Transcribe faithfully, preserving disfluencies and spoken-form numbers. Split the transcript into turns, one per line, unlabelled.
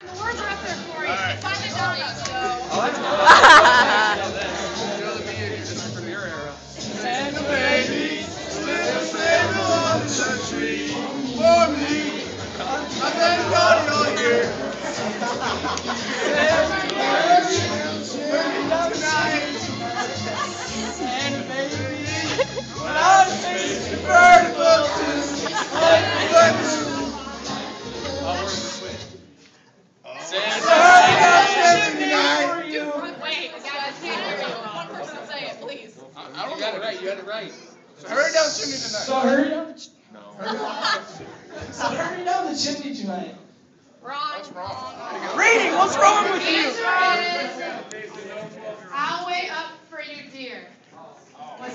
The words are up there for you. Right. Finally done it, so.
Santa baby, little Santa on the tree for me. I thank God you're here. Santa baby, tonight. Santa baby, when I face the vertical too. Santa
Dude, wait, guys, can't hear you. One person say it, please.
I don't got it right. You got it right. So hurry down the chimney tonight. So hurry down. No. So hurry down the chimney tonight.
Wrong. That's wrong.
Reading. What's wrong with
The
you?
answer is, I'll wait up.